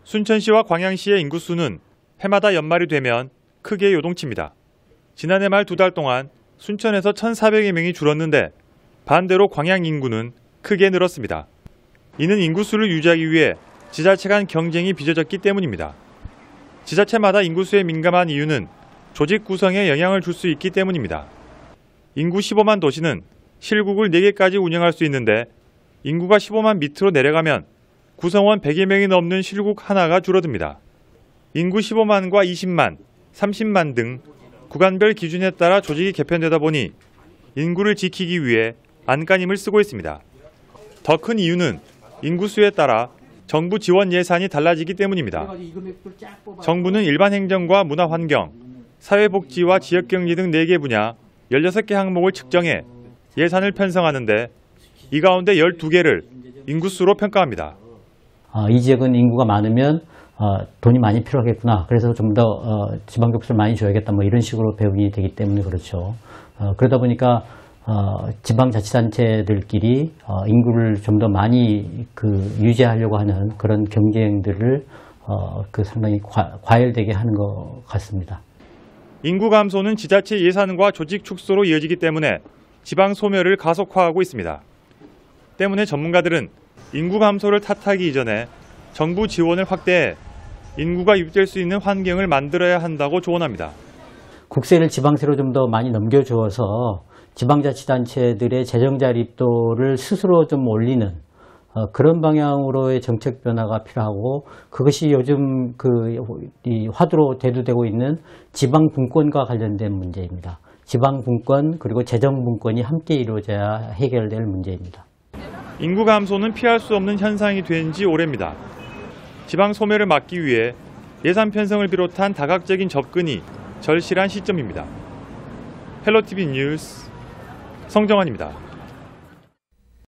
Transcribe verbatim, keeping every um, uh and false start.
순천시와 광양시의 인구수는 해마다 연말이 되면 크게 요동칩니다. 지난해 말 두 달 동안 순천에서 천사백여 명이 줄었는데 반대로 광양 인구는 크게 늘었습니다. 이는 인구수를 유지하기 위해 지자체 간 경쟁이 빚어졌기 때문입니다. 지자체마다 인구수에 민감한 이유는 조직 구성에 영향을 줄 수 있기 때문입니다. 인구 십오만 도시는 실국을 네 개까지 운영할 수 있는데 인구가 십오만 밑으로 내려가면 구성원 백여 명이 넘는 실국 하나가 줄어듭니다. 인구 십오만과 이십만, 삼십만 등 구간별 기준에 따라 조직이 개편되다 보니 인구를 지키기 위해 안간힘을 쓰고 있습니다. 더 큰 이유는 인구수에 따라 정부 지원 예산이 달라지기 때문입니다. 정부는 일반 행정과 문화환경, 사회복지와 지역경제 등 네 개 분야 열여섯 개 항목을 측정해 예산을 편성하는데 이 가운데 열두 개를 인구수로 평가합니다. 어, 이 지역은 인구가 많으면 어, 돈이 많이 필요하겠구나. 그래서 좀 더 어, 지방교섭을 많이 줘야겠다. 뭐 이런 식으로 배분이 되기 때문에 그렇죠. 어, 그러다 보니까 어, 지방자치단체들끼리 어, 인구를 좀 더 많이 그 유지하려고 하는 그런 경쟁들을 어, 그 상당히 과, 과열되게 하는 것 같습니다. 인구 감소는 지자체 예산과 조직 축소로 이어지기 때문에 지방 소멸을 가속화하고 있습니다. 때문에 전문가들은 인구 감소를 탓하기 이전에 정부 지원을 확대해 인구가 유입될 수 있는 환경을 만들어야 한다고 조언합니다. 국세를 지방세로 좀 더 많이 넘겨주어서 지방자치단체들의 재정 자립도를 스스로 좀 올리는 어, 그런 방향으로의 정책 변화가 필요하고, 그것이 요즘 그 이 화두로 대두되고 있는 지방분권과 관련된 문제입니다. 지방분권 그리고 재정분권이 함께 이루어져야 해결될 문제입니다. 인구 감소는 피할 수 없는 현상이 된 지 오래입니다. 지방 소멸을 막기 위해 예산 편성을 비롯한 다각적인 접근이 절실한 시점입니다. 헬로티비 뉴스 성정환입니다.